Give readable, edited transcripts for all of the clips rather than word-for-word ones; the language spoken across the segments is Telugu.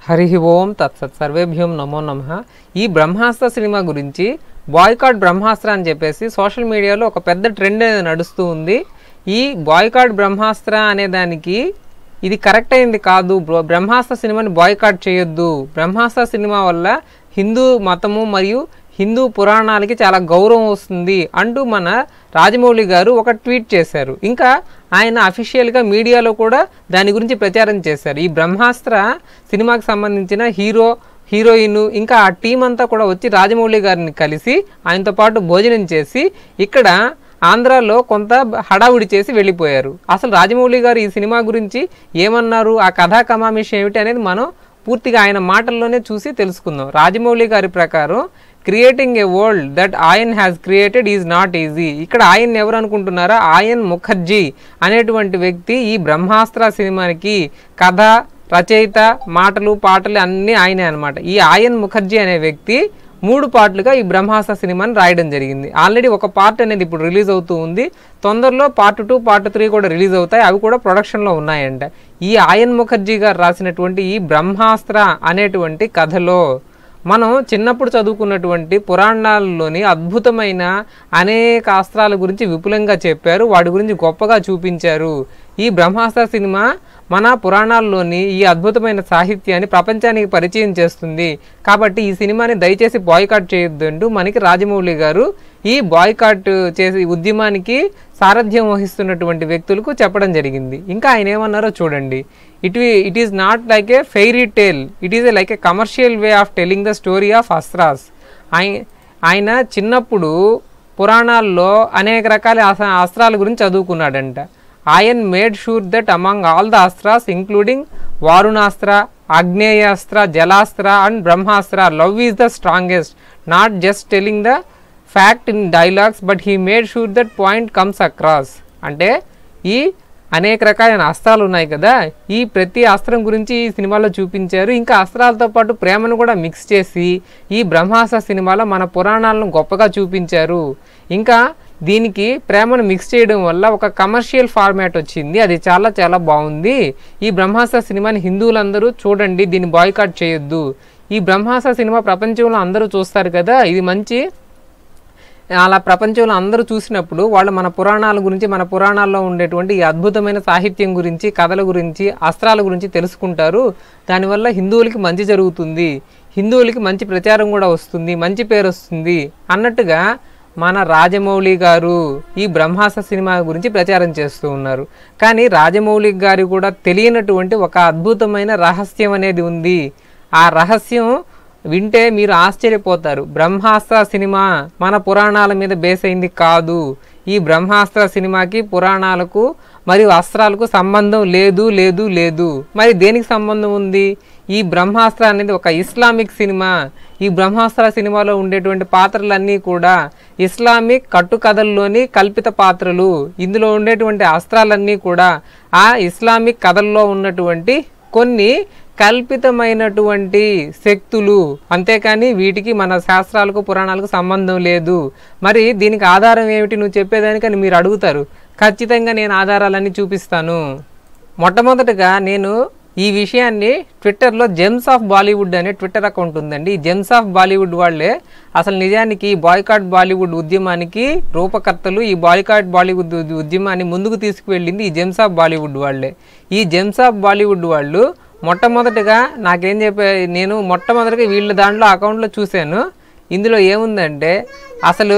హరి ఓం తత్సత్ సర్వేభ్యం నమో నమః. ఈ బ్రహ్మాస్త్ర సినిమా గురించి బాయ్కాట్ బ్రహ్మాస్త్ర అని చెప్పేసి సోషల్ మీడియాలో ఒక పెద్ద ట్రెండ్ అనేది నడుస్తూ ఉంది. ఈ బాయ్కాట్ బ్రహ్మాస్త్ర అనే దానికి ఇది కరెక్ట్ అయింది కాదు. బ్రహ్మాస్త్ర సినిమాని బాయ్కాట్ చేయొద్దు. బ్రహ్మాస్త్ర సినిమా వల్ల హిందూ మతము మరియు హిందూ పురాణాలకి చాలా గౌరవం వస్తుంది అంటూ మన రాజమౌళి గారు ఒక ట్వీట్ చేశారు. ఇంకా ఆయన అఫీషియల్గా మీడియాలో కూడా దాని గురించి ప్రచారం చేశారు. ఈ బ్రహ్మాస్త్ర సినిమాకి సంబంధించిన హీరోయిన్ ఇంకా ఆ టీం అంతా కూడా వచ్చి రాజమౌళి గారిని కలిసి ఆయనతో పాటు భోజనం చేసి ఇక్కడ ఆంధ్రాలో కొంత హడావుడి చేసి వెళ్ళిపోయారు. అసలు రాజమౌళి గారు ఈ సినిమా గురించి ఏమన్నారు, ఆ కథా కమామిషం ఏమిటి అనేది మనం పూర్తిగా ఆయన మాటల్లోనే చూసి తెలుసుకుందాం. రాజమౌళి గారి ప్రకారం creating a world that Ayan has created is not easy. ఇక్కడ ఆయన ఎవరు అనుకుంటున్నారా, ఆయన్ ముఖర్జీ అనేటువంటి వ్యక్తి ఈ బ్రహ్మాస్త్ర సినిమాకి కథ, రచయిత, మాటలు, పాటలు అన్నీ ఆయనే అనమాట. ఈ ఆయన్ ముఖర్జీ అనే వ్యక్తి 3 పార్ట్లుగా ఈ బ్రహ్మాస్త్ర సినిమాని రాయడం జరిగింది. ఆల్రెడీ ఒక పార్ట్ అనేది ఇప్పుడు రిలీజ్ అవుతూ ఉంది. తొందరలో పార్ట్ 2, పార్ట్ 3 కూడా రిలీజ్ అవుతాయి. అవి కూడా ప్రొడక్షన్లో ఉన్నాయంట. ఈ ఆయన్ ముఖర్జీ గారు రాసినటువంటి ఈ బ్రహ్మాస్త్ర అనేటువంటి కథలో మనం చిన్నప్పుడు చదువుకున్నటువంటి పురాణాల్లోని అద్భుతమైన అనేక అస్త్రాల గురించి విపులంగా చెప్పారు, వాటి గురించి గొప్పగా చూపించారు. ఈ బ్రహ్మాస్త్ర సినిమా మన పురాణాల్లోని ఈ అద్భుతమైన సాహిత్యాన్ని ప్రపంచానికి పరిచయం చేస్తుంది. కాబట్టి ఈ సినిమాని దయచేసి బాయ్కాట్ చేయొద్దంటూ మనకి రాజమౌళి గారు ఈ బాయ్కాట్ చేసే ఉద్యమానికి సారథ్యం వహిస్తున్నటువంటి వ్యక్తులకు చెప్పడం జరిగింది. ఇంకా ఆయన ఏమన్నారో చూడండి. It is not like a fairy tale, it is like a commercial way of telling the story of astras. ఆయన చిన్నప్పుడు పురాణాల్లో అనేక రకాల అస్త్రాల గురించి చదువుకున్నాడంట. Ayan made sure that among all the astras, including Varunastra, Agneyastra, Jalastra and Brahmastra, love is the strongest. Not just telling the fact in dialogues, but he made sure that point comes across. అంటే ఈ అనేక రకాలైన అస్త్రాలు ఉన్నాయి కదా, ఈ ప్రతి అస్త్రం గురించి ఈ సినిమాలో చూపించారు. ఇంకా అస్త్రాలతో పాటు ప్రేమను కూడా మిక్స్ చేసి ఈ బ్రహ్మాస్త్ర సినిమాలో మన పురాణాలను గొప్పగా చూపించారు. ఇంకా దీనికి ప్రేమను మిక్స్ చేయడం వల్ల ఒక కమర్షియల్ ఫార్మాట్ వచ్చింది. అది చాలా చాలా బాగుంది. ఈ బ్రహ్మాస్త్ర సినిమాని హిందువులందరూ చూడండి, దీన్ని బాయ్కాట్ చేయొద్దు. ఈ బ్రహ్మాస్త్ర సినిమా ప్రపంచంలో అందరూ చూస్తారు కదా, ఇది మంచి అలా ప్రపంచంలో అందరూ చూసినప్పుడు వాళ్ళు మన పురాణాల గురించి, మన పురాణాల్లో ఉండేటువంటి ఈ అద్భుతమైన సాహిత్యం గురించి, కథల గురించి, అస్త్రాల గురించి తెలుసుకుంటారు. దానివల్ల హిందువులకి మంచి జరుగుతుంది, హిందువులకి మంచి ప్రచారం కూడా వస్తుంది, మంచి పేరు వస్తుంది అన్నట్టుగా మన రాజమౌళి గారు ఈ బ్రహ్మాస్త్ర సినిమా గురించి ప్రచారం చేస్తూ ఉన్నారు. కానీ రాజమౌళి గారు కూడా తెలియనటువంటి ఒక అద్భుతమైన రహస్యం అనేది ఉంది. ఆ రహస్యం వింటే మీరు ఆశ్చర్యపోతారు. బ్రహ్మాస్త్ర సినిమా మన పురాణాల మీద బేస్ అయింది కాదు. ఈ బ్రహ్మాస్త్ర సినిమాకి పురాణాలకు మరియు అస్త్రాలకు సంబంధం లేదు లేదు లేదు. మరి దేనికి సంబంధం ఉంది? ఈ బ్రహ్మాస్త్ర అనేది ఒక ఇస్లామిక్ సినిమా. ఈ బ్రహ్మాస్త్ర సినిమాలో ఉండేటువంటి పాత్రలన్నీ కూడా ఇస్లామిక్ కట్టుకథల్లోని కల్పిత పాత్రలు. ఇందులో ఉండేటువంటి అస్త్రాలన్నీ కూడా ఆ ఇస్లామిక్ కథల్లో ఉన్నటువంటి కొన్ని కల్పితమైనటువంటి శక్తులు, అంతేకాని వీటికి మన శాస్త్రాలకు పురాణాలకు సంబంధం లేదు. మరి దీనికి ఆధారం ఏమిటి నువ్వు చెప్పేదానికని మీరు అడుగుతారు. ఖచ్చితంగా నేను ఆధారాలన్నీ చూపిస్తాను. మొట్టమొదటిగా నేను ఈ విషయాన్ని ట్విట్టర్లో జెమ్స్ ఆఫ్ బాలీవుడ్ అనే ట్విట్టర్ అకౌంట్ ఉందండి. ఈ జెమ్స్ ఆఫ్ బాలీవుడ్ వాళ్ళే అసలు నిజానికి ఈ బాయ్కాట్ బాలీవుడ్ ఉద్యమానికి రూపకర్తలు. ఈ బాయ్కాట్ బాలీవుడ్ ఉద్యమాన్ని ముందుకు తీసుకువెళ్ళింది ఈ జెమ్స్ ఆఫ్ బాలీవుడ్ వాళ్ళే. ఈ జెమ్స్ ఆఫ్ బాలీవుడ్ వాళ్ళు మొట్టమొదటిగా నాకేం నేను మొట్టమొదటిగా వీళ్ళ దాంట్లో అకౌంట్లో చూశాను. ఇందులో ఏముందంటే అసలు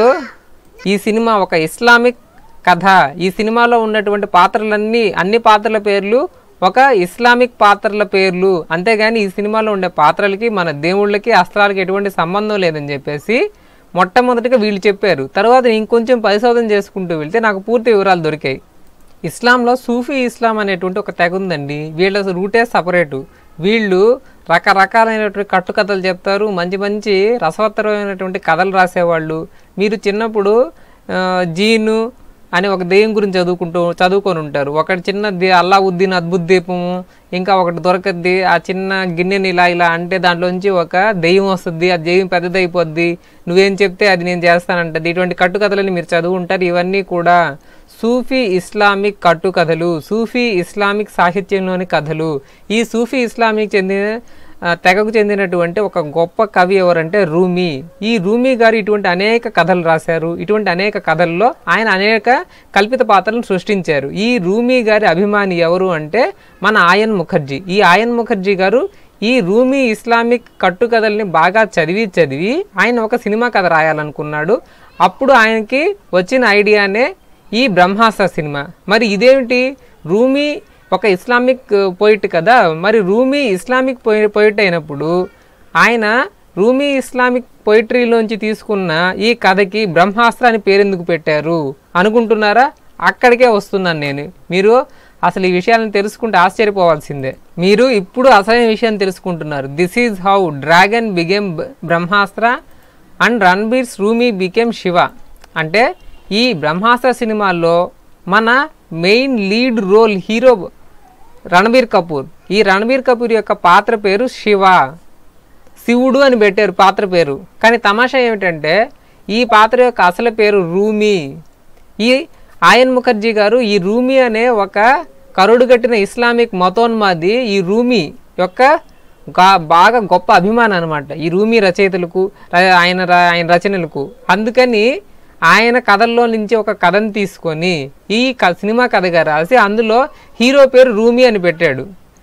ఈ సినిమా ఒక ఇస్లామిక్ కథ. ఈ సినిమాలో ఉన్నటువంటి పాత్రలన్నీ, అన్ని పాత్రల పేర్లు ఒక ఇస్లామిక్ పాత్రల పేర్లు, అంతేగాని ఈ సినిమాలో ఉండే పాత్రలకి మన దేవుళ్ళకి అస్త్రాలకి ఎటువంటి సంబంధం లేదని చెప్పేసి మొట్టమొదటిగా వీళ్ళు చెప్పారు. తర్వాత ఇంకొంచెం పరిశోధన చేసుకుంటూ వెళ్తే నాకు పూర్తి వివరాలు దొరికాయి. ఇస్లాంలో సూఫీ ఇస్లాం అనేటువంటి ఒక తెగ ఉందండి. వీళ్ళ రూటే సపరేటు. వీళ్ళు రకరకాలైనటువంటి కట్టుకథలు చెప్తారు, మంచి మంచి రసవత్తరమైనటువంటి కథలు రాసేవాళ్ళు. మీరు చిన్నప్పుడు జీను అని ఒక దెయ్యం గురించి చదువుకొని ఉంటారు. ఒకటి చిన్న అల్లావుద్దీన్ అద్భుత దీపము, ఇంకా ఒకటి దొరకద్ది. ఆ చిన్న గిన్నెని ఇలా అంటే దాంట్లోంచి ఒక దెయ్యం వస్తుంది, ఆ దెయ్యం పెద్దదైపోద్ది, నువ్వేం చెప్తే అది నేను చేస్తానంటది. ఇటువంటి కట్టుకథలని మీరు చదువుకుంటారు. ఇవన్నీ కూడా సూఫీ ఇస్లామిక్ కట్టుకథలు, సూఫీ ఇస్లామిక్ సాహిత్యంలోని కథలు. ఈ సూఫీ ఇస్లామిక్ చెందిన తెగకు చెందినటువంటి ఒక గొప్ప కవి ఎవరంటే రూమీ. ఈ రూమీ గారు ఇటువంటి అనేక కథలు రాశారు. ఇటువంటి అనేక కథల్లో ఆయన అనేక కల్పిత పాత్రలను సృష్టించారు. ఈ రూమీ గారి అభిమాని ఎవరు అంటే మన ఆయన్ ముఖర్జీ. ఈ ఆయన్ ముఖర్జీ గారు ఈ రూమీ ఇస్లామిక్ కట్టుకథల్ని బాగా చదివి ఆయన ఒక సినిమా కథ రాయాలనుకున్నాడు. అప్పుడు ఆయనకి వచ్చిన ఐడియానే ఈ బ్రహ్మాస్త్ర సినిమా. మరి ఇదేమిటి, రూమీ ఒక ఇస్లామిక్ పోయిట్ కదా, మరి రూమీ ఇస్లామిక్ పోయిట్ అయినప్పుడు ఆయన రూమీ ఇస్లామిక్ పోయిటరీలోంచి తీసుకున్న ఈ కథకి బ్రహ్మాస్త్ర అని పేరెందుకు పెట్టారు అనుకుంటున్నారా? అక్కడికే వస్తున్నాను నేను. మీరు అసలు ఈ విషయాలను తెలుసుకుంటే ఆశ్చర్యపోవాల్సిందే. మీరు ఇప్పుడు అసలైన విషయాన్ని తెలుసుకుంటున్నారు. This is how dragon became Brahmastra and Ranbir's Rumi became Shiva. అంటే ఈ బ్రహ్మాస్త్ర సినిమాలో మన main lead role hero Ranbir Kapoor. ఈ రణబీర్ కపూర్ యొక్క పాత్ర పేరు శివ, శివుడు అని పెట్టారు పాత్ర పేరు. కానీ తమాషా ఏమిటంటే ఈ పాత్ర యొక్క అసలు పేరు రూమీ. ఈ ఆయన్ ముఖర్జీ గారు ఈ రూమీ అనే ఒక కరుడుగట్టిన ఇస్లామిక్ మతోన్మాది ఈ రూమీ యొక్క బాగా గొప్ప అభిమానం అనమాట ఈ రూమీ రచయితలకు, ఆయన రచనలకు. అందుకని ఆయన కథల్లో నుంచి ఒక కథను తీసుకొని ఈ సినిమా కథగా రాసి అందులో హీరో పేరు రూమీ అని పెట్టాడు.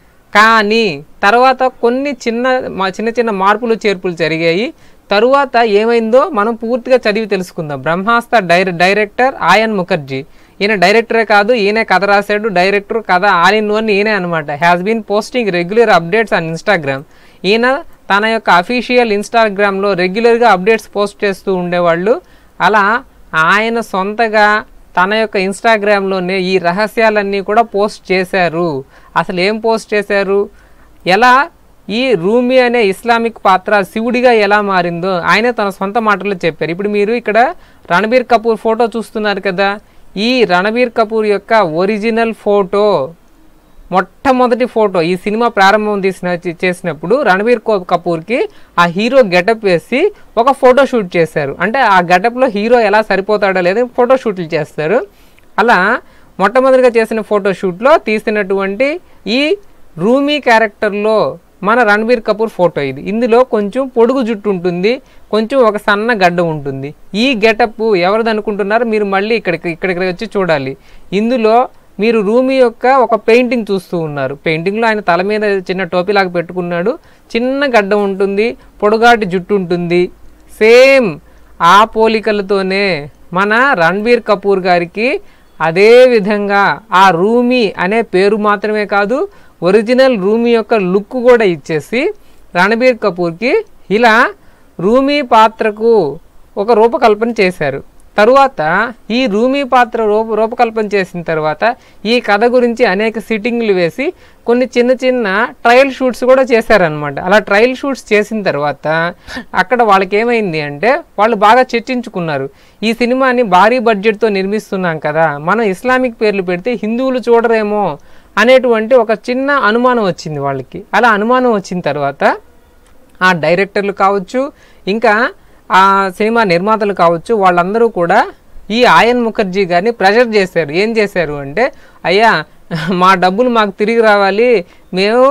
కానీ తర్వాత కొన్ని చిన్న మార్పులు చేర్పులు జరిగాయి. తరువాత ఏమైందో మనం పూర్తిగా చదివి తెలుసుకుందాం. బ్రహ్మాస్త్ర డైరెక్టర్ ఆయన్ ముఖర్జీ. ఈయన డైరెక్టరే కాదు, ఈయనే కథ రాశాడు, డైరెక్టర్, కథ ఆల్ ఇన్ వన్ ఈయనే అనమాట. Has been posting regular updates on Instagram. ఈయన తన యొక్క అఫీషియల్ ఇన్స్టాగ్రామ్లో రెగ్యులర్గా అప్డేట్స్ పోస్ట్ చేస్తూ ఉండేవాళ్ళు. అలా ఆయన సొంతగా తన యొక్క ఇన్స్టాగ్రామ్లోనే ఈ రహస్యాలన్నీ కూడా పోస్ట్ చేశారు. అసలు ఏం పోస్ట్ చేశారు, ఎలా ఈ రూమీ అనే ఇస్లామిక్ పాత్ర శివుడిగా ఎలా మారిందో ఆయన తన సొంత మాటల్లో చెప్పారు. ఇప్పుడు మీరు ఇక్కడ రణబీర్ కపూర్ ఫోటో చూస్తున్నారు కదా, ఈ రణబీర్ కపూర్ యొక్క ఒరిజినల్ ఫోటో, మొట్టమొదటి ఫోటో ఈ సినిమా ప్రారంభం చేసినప్పుడు రణబీర్ కపూర్కి ఆ హీరో గెటప్ వేసి ఒక ఫోటో షూట్ చేశారు. అంటే ఆ గెటప్లో హీరో ఎలా సరిపోతాడో లేదో ఫోటో షూట్లు చేస్తారు. అలా మొట్టమొదటిగా చేసిన ఫోటో షూట్లో తీసినటువంటి ఈ రూమీ క్యారెక్టర్లో మన రణబీర్ కపూర్ ఫోటో ఇది. ఇందులో కొంచెం పొడుగు జుట్టు ఉంటుంది, కొంచెం ఒక సన్న గడ్డ ఉంటుంది. ఈ గెటప్ ఎవరిది అనుకుంటున్నారు మీరు? మళ్ళీ ఇక్కడికి వచ్చి చూడాలి. ఇందులో మీరు రూమీ యొక్క ఒక పెయింటింగ్ చూస్తూ ఉన్నారు. పెయింటింగ్లో ఆయన తల మీద చిన్న టోపీలాగా పెట్టుకున్నాడు, చిన్న గడ్డ ఉంటుంది, పొడుగాటి జుట్టు ఉంటుంది. సేమ్ ఆ పోలికలతోనే మన రణబీర్ కపూర్ గారికి అదే విధంగా ఆ రూమీ అనే పేరు మాత్రమే కాదు, ఒరిజినల్ రూమీ యొక్క లుక్ కూడా ఇచ్చేసి రణబీర్ కపూర్కి ఇలా రూమీ పాత్రకు ఒక రూపకల్పన చేశారు. తరువాత ఈ రూమీ పాత్ర రూపకల్పన చేసిన తర్వాత ఈ కథ గురించి అనేక సిట్టింగ్లు వేసి కొన్ని చిన్న ట్రయల్ షూట్స్ కూడా చేశారనమాట. అలా ట్రయల్ షూట్స్ చేసిన తర్వాత అక్కడ వాళ్ళకి ఏమైంది అంటే వాళ్ళు బాగా చర్చించుకున్నారు. ఈ సినిమాని భారీ బడ్జెట్తో నిర్మిస్తున్నాం కదా, మనం ఇస్లామిక్ పేర్లు పెడితే హిందువులు చూడరేమో అనేటువంటి ఒక చిన్న అనుమానం వచ్చింది వాళ్ళకి. అలా అనుమానం వచ్చిన తర్వాత ఆ డైరెక్టర్లు కావచ్చు, ఇంకా ఆ సినిమా నిర్మాతలు కావచ్చు, వాళ్ళందరూ కూడా ఈ ఆయన్ ముఖర్జీ గారిని ప్రెషర్ చేశారు. ఏం చేశారు అంటే, అయ్యా మా డబ్బులు మాకు తిరిగి రావాలి, మేము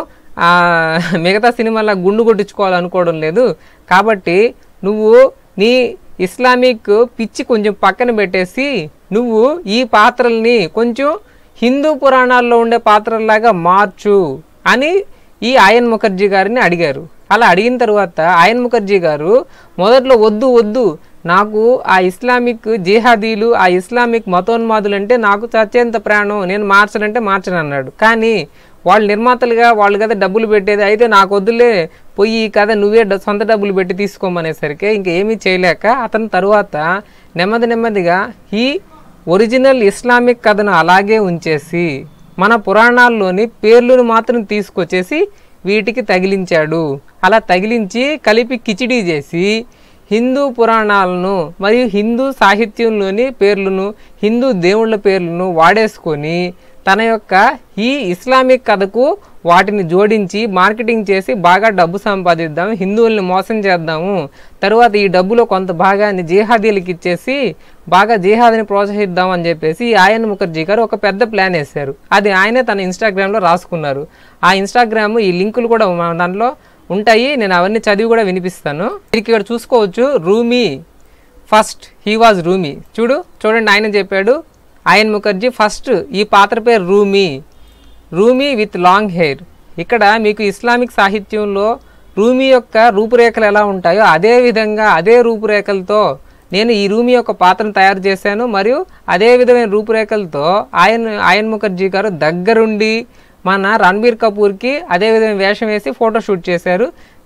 మిగతా సినిమాలా గుండు కొట్టించుకోవాలనుకోవడం లేదు, కాబట్టి నువ్వు నీ ఇస్లామిక్ పిచ్చి కొంచెం పక్కన పెట్టేసి నువ్వు ఈ పాత్రల్ని కొంచెం హిందూ పురాణాల్లో ఉండే పాత్రలాగా మార్చు అని ఈ ఆయన్ ముఖర్జీ గారిని అడిగారు. అలా అడిగిన తర్వాత ఆయన్ ముఖర్జీ గారు మొదట్లో వద్దు నాకు ఆ ఇస్లామిక్ జిహాదీలు, ఆ ఇస్లామిక్ మతోన్మాదులు అంటే నాకు చచ్చేంత ప్రాణం, నేను మార్చను అన్నాడు. కానీ వాళ్ళు నిర్మాతలుగా వాళ్ళు కదా డబ్బులు పెట్టేది, అయితే నాకు వద్దులే, పోయి ఈ కథ నువ్వే సొంత డబ్బులు పెట్టి తీసుకోమనేసరికి ఇంకేమీ చేయలేక అతని తరువాత నెమ్మదిగా ఈ ఒరిజినల్ ఇస్లామిక్ కథను అలాగే ఉంచేసి మన పురాణాల్లోని పేర్లను మాత్రం తీసుకొచ్చేసి వీటికి తగిలించాడు. అలా తగిలించి కలిపి కిచిడీ చేసి హిందూ పురాణాలను మరియు హిందూ సాహిత్యంలోని పేర్లను, హిందూ దేవుళ్ళ పేర్లను వాడేసుకొని తన యొక్క ఈ ఇస్లామిక్ కథకు వాటిని జోడించి మార్కెటింగ్ చేసి బాగా డబ్బు సంపాదిద్దాము, హిందువుల్ని మోసం చేద్దాము, తర్వాత ఈ డబ్బులో కొంత భాగాన్ని జిహాదీలకు ఇచ్చేసి బాగా జిహాద్ని ప్రోత్సహిద్దాం అని చెప్పేసి ఆయన్ ముఖర్జీ గారు ఒక పెద్ద ప్లాన్ వేశారు. అది ఆయనే తన ఇన్స్టాగ్రామ్లో రాసుకున్నారు. ఆ ఇన్స్టాగ్రామ్ ఈ లింకులు కూడా దాంట్లో ఉంటాయి. నేను అవన్నీ చదివి కూడా వినిపిస్తాను. మీకు ఇక్కడ చూసుకోవచ్చు, Rumi first he was Rumi. చూడండి, ఆయన చెప్పాడు, అయన్ ముఖర్జీ ఫస్ట్ ఈ పాత్ర పేరు రూమీ విత్ లాంగ్ హెయిర్. ఇక్కడ మీకు ఇస్లామిక్ సాహిత్యంలో రూమీ యొక్క రూపురేఖలు ఎలా ఉంటాయో అదే విధంగా అదే రూపురేఖలతో నేను ఈ రూమీ యొక్క పాత్రను తయారు చేశాను. మరియు అదే విధమైన రూపురేఖలతో అయన్ ముఖర్జీ గారు దగ్గరుండి మన రణబీర్ కపూర్కి అదే విధమైన వేషం వేసి ఫోటో షూట్ చేశారు.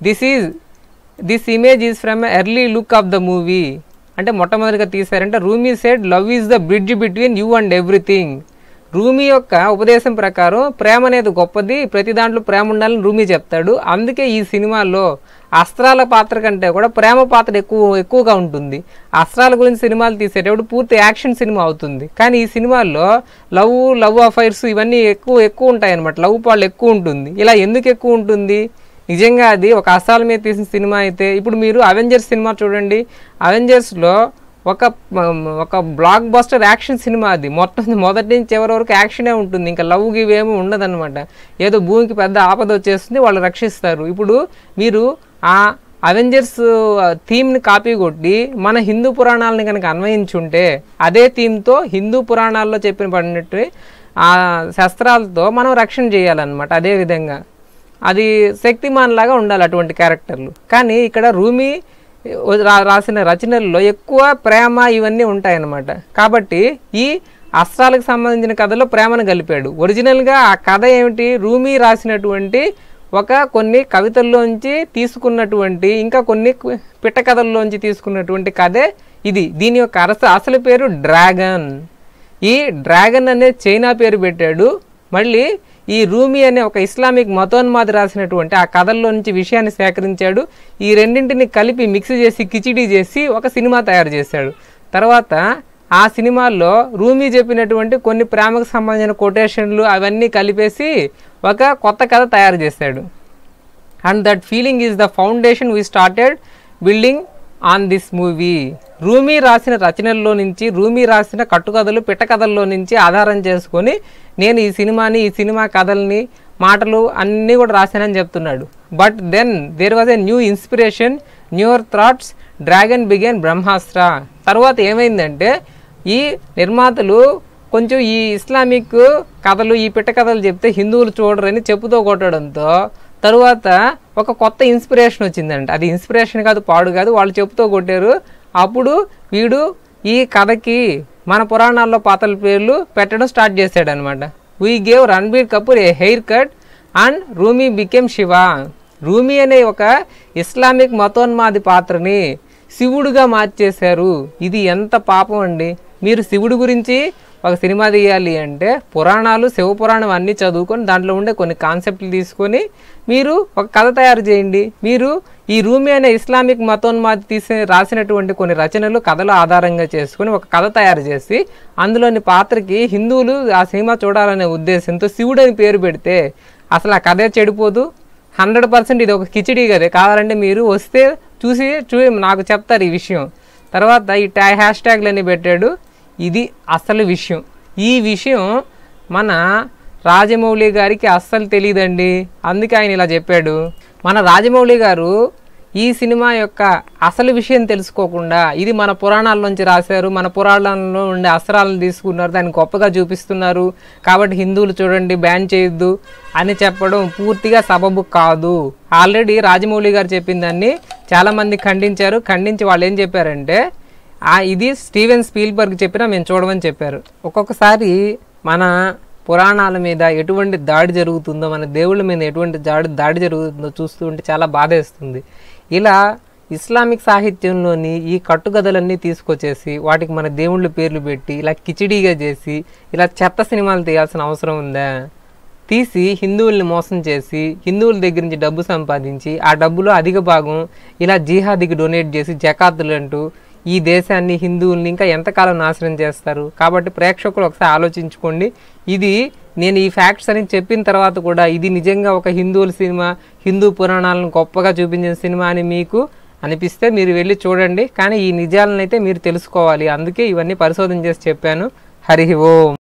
This image is from early look of the movie. అంటే మొట్టమొదటిగా తీశారంటే Rumi said love is the bridge between you and everything. Rumi యొక్క ఉపదేశం ప్రకారం ప్రేమ అనేది గొప్పది, ప్రతి దాంట్లో ప్రేమ ఉండాలని రూమీ చెప్తాడు. అందుకే ఈ సినిమాలో అస్త్రాల పాత్ర కంటే కూడా ప్రేమ పాత్ర ఎక్కువగా ఉంటుంది. అస్త్రాల గురించి సినిమాలు తీసేటప్పుడు పూర్తి యాక్షన్ సినిమా అవుతుంది. కానీ ఈ సినిమాల్లో లవ్ అఫైర్స్ ఇవన్నీ ఎక్కువ ఉంటాయి అన్నమాట. లవ్ పాళ్ళు ఎక్కువ ఉంటుంది. ఇలా ఎందుకు ఎక్కువ ఉంటుంది? నిజంగా అది ఒక అస్త్రాల మీద తీసిన సినిమా అయితే, ఇప్పుడు మీరు అవెంజర్స్ సినిమా చూడండి. అవెంజర్స్లో ఒక బ్లాక్ బస్టర్ యాక్షన్ సినిమా అది. మొదటి నుంచి చివరి వరకు యాక్షనే ఉంటుంది. ఇంకా లవ్ గివేమీ ఉండదన్నమాట. ఏదో భూమికి పెద్ద ఆపద వచ్చేస్తుంది, వాళ్ళు రక్షిస్తారు. ఇప్పుడు మీరు ఆ అవెంజర్స్ థీమ్ని కాపీ కొట్టి మన హిందూ పురాణాలని కనుక అన్వయించుంటే అదే థీమ్తో హిందూ పురాణాల్లో చెప్పిన పడినట్టు ఆ శస్త్రాలతో మనం రక్షణ చేయాలన్నమాట. అదేవిధంగా అది శక్తిమాన్ లాగా ఉండాలి అటువంటి క్యారెక్టర్లు. కానీ ఇక్కడ రూమీ రాసిన రచనల్లో ఎక్కువ ప్రేమ ఇవన్నీ ఉంటాయన్నమాట. కాబట్టి ఈ అస్త్రాలకు సంబంధించిన కథలో ప్రేమను కలిపాడు. ఒరిజినల్గా ఆ కథ ఏమిటి? రూమీ రాసినటువంటి కొన్ని కవితల్లోంచి తీసుకున్నటువంటి, ఇంకా కొన్ని పిట్ట కథల్లోంచి తీసుకున్నటువంటి కథే ఇది. దీని యొక్క అసలు పేరు డ్రాగన్. ఈ డ్రాగన్ అనే చైనా పేరు పెట్టాడు. మళ్ళీ ఈ రూమీ అనే ఒక ఇస్లామిక్ మతోన్మాది రాసినటువంటి ఆ కథల్లో నుంచి విషయాన్ని సేకరించాడు. ఈ రెండింటిని కలిపి మిక్స్ చేసి కిచిడీ చేసి ఒక సినిమా తయారు చేశాడు. తర్వాత ఆ సినిమాల్లో రూమీ చెప్పినటువంటి కొన్ని ప్రేమకు సంబంధించిన కొటేషన్లు అవన్నీ కలిపేసి ఒక కొత్త కథ తయారు చేశాడు. And that feeling is the foundation we started building on this movie. Rumi రాసిన రచనల్లో నుంచి, రూమీ రాసిన కట్టుకథలు పిట్ట కథల్లో నుంచి ఆధారం చేసుకొని నేను ఈ సినిమా కథల్ని మాటలు అన్నీ కూడా రాశానని చెప్తున్నాడు. But then there was a new inspiration, newer thoughts, dragon began Brahmastra. తర్వాత ఏమైందంటే ఈ నిర్మాతలు కొంచెం ఈ ఇస్లామిక్ కథలు ఈ పిట్ట కథలు చెప్తే హిందువులు చూడరని చెప్పుతో కొట్టడంతో తరువాత ఒక కొత్త ఇన్స్పిరేషన్ వచ్చిందంట. అది ఇన్స్పిరేషన్ కాదు, పాడు కాదు, వాళ్ళు చెప్పుతో కొట్టారు. అప్పుడు వీడు ఈ కథకి మన పురాణాల్లో పాత్రల పేర్లు పెట్టడం స్టార్ట్ చేశాడనమాట. We gave Ranbir Kapoor a haircut and Rumi became Shiva. Rumi అనే ఒక ఇస్లామిక్ మతోన్మాది పాత్రని శివుడుగా మార్చేశారు. ఇది ఎంత పాపం అండి. మీరు శివుడు గురించి ఒక సినిమా తీయాలి అంటే పురాణాలు, శివపురాణం అన్నీ చదువుకొని దాంట్లో ఉండే కొన్ని కాన్సెప్ట్లు తీసుకొని మీరు ఒక కథ తయారు చేయండి. మీరు ఈ రూమీ అనే ఇస్లామిక్ మతోన్మాది రాసినటువంటి కొన్ని రచనలు కథలు ఆధారంగా చేసుకొని ఒక కథ తయారు చేసి అందులోని పాత్రకి హిందువులు ఆ సినిమా చూడాలనే ఉద్దేశంతో శివుడు అని పేరు పెడితే అసలు ఆ కథే చెడిపోదు. 100% ఇది ఒక కిచిడీ కదే. కావాలంటే మీరు వస్తే చూసి నాకు చెప్తారు ఈ విషయం. తర్వాత ఈ హ్యాష్ ట్యాగ్లన్నీ పెట్టాడు. ఇది అసలు విషయం. ఈ విషయం మన రాజమౌళి గారికి అస్సలు తెలియదండి. అందుకే ఆయన ఇలా చెప్పాడు. మన రాజమౌళి గారు ఈ సినిమా యొక్క అసలు విషయం తెలుసుకోకుండా ఇది మన పురాణాల్లోంచి రాశారు, మన పురాణాల్లో ఉండే అస్త్రాలను తీసుకున్నారు, దాన్ని గొప్పగా చూపిస్తున్నారు, కాబట్టి హిందువులు చూడండి బ్యాన్ చేయొద్దు అని చెప్పడం పూర్తిగా సబబు కాదు. ఆల్రెడీ రాజమౌళి గారు చెప్పిన దాన్ని చాలామంది ఖండించి వాళ్ళు ఏం చెప్పారంటే ఇది స్టీవెన్ స్పీల్బర్గ్ చెప్పినా మేము చూడమని చెప్పారు. ఒక్కొక్కసారి మన పురాణాల మీద ఎటువంటి దాడి జరుగుతుందో, మన దేవుళ్ళ మీద ఎటువంటి దాడి జరుగుతుందో చూస్తూ ఉంటే చాలా బాధేస్తుంది. ఇలా ఇస్లామిక్ సాహిత్యంలోని ఈ కట్టుకథలన్నీ తీసుకొచ్చేసి వాటికి మన దేవుళ్ళ పేర్లు పెట్టి ఇలా కిచిడీగా చేసి ఇలా చెత్త సినిమాలు తీయాల్సిన అవసరం ఉందా? తీసి హిందువుల్ని మోసం చేసి హిందువుల దగ్గర నుంచి డబ్బు సంపాదించి ఆ డబ్బులో అధిక భాగం ఇలా జిహాదీకి డొనేట్ చేసి జకాతులు అంటూ ఈ దేశాన్ని, హిందువుల్ని ఇంకా ఎంతకాలం నాశనం చేస్తారు? కాబట్టి ప్రేక్షకులు ఒకసారి ఆలోచించుకోండి. ఇది నేను ఈ ఫ్యాక్ట్స్ అని చెప్పిన తర్వాత కూడా ఇది నిజంగా ఒక హిందువుల సినిమా, హిందూ పురాణాలను గొప్పగా చూపించిన సినిమా అని మీకు అనిపిస్తే మీరు వెళ్ళి చూడండి. కానీ ఈ నిజాలను అయితే మీరు తెలుసుకోవాలి. అందుకే ఇవన్నీ పరిశోధన చేసి చెప్పాను. హరి ఓం.